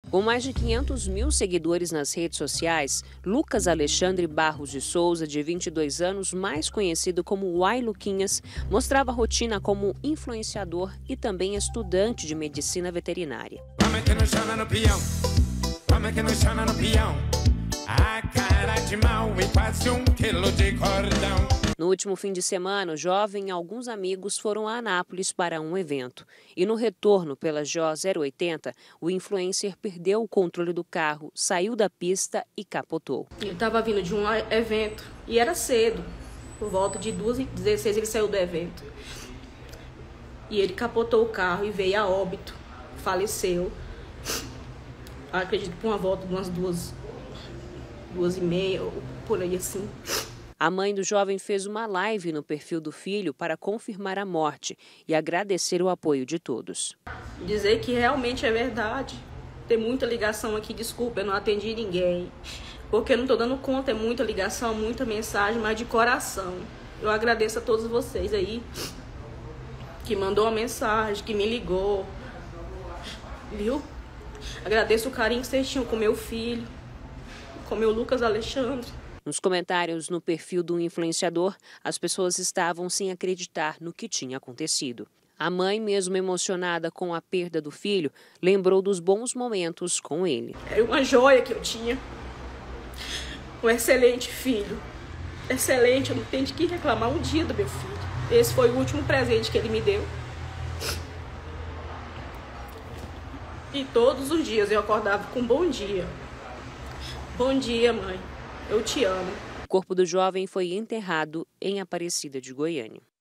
Com mais de 500 mil seguidores nas redes sociais, Lucas Alexandre Barros de Souza, de 22 anos, mais conhecido como Uai Luquinhas, mostrava a rotina como influenciador e também estudante de medicina veterinária. A cara de mal e quase 1 quilo de cordão. No último fim de semana, o jovem e alguns amigos foram a Anápolis para um evento. E no retorno pela JO 080, o influencer perdeu o controle do carro, saiu da pista e capotou. Ele estava vindo de um evento e era cedo. Por volta de 2h16 ele saiu do evento. E ele capotou o carro e veio a óbito. Faleceu. Acredito que por uma volta de umas 2h30, ou por aí assim. A mãe do jovem fez uma live no perfil do filho para confirmar a morte e agradecer o apoio de todos. Dizer que realmente é verdade. Tem muita ligação aqui, desculpa, eu não atendi ninguém. Porque eu não estou dando conta, é muita ligação, muita mensagem, mas de coração. Eu agradeço a todos vocês aí que mandou uma mensagem, que me ligou. Viu? Agradeço o carinho que vocês tinham com meu filho, com meu Lucas Alexandre. Nos comentários no perfil do influenciador, as pessoas estavam sem acreditar no que tinha acontecido. A mãe, mesmo emocionada com a perda do filho, lembrou dos bons momentos com ele. Era uma joia que eu tinha. Um excelente filho. Excelente, eu não tenho de que reclamar um dia do meu filho. Esse foi o último presente que ele me deu. E todos os dias eu acordava com bom dia. Bom dia, mãe. Eu te amo. O corpo do jovem foi enterrado em Aparecida de Goiânia.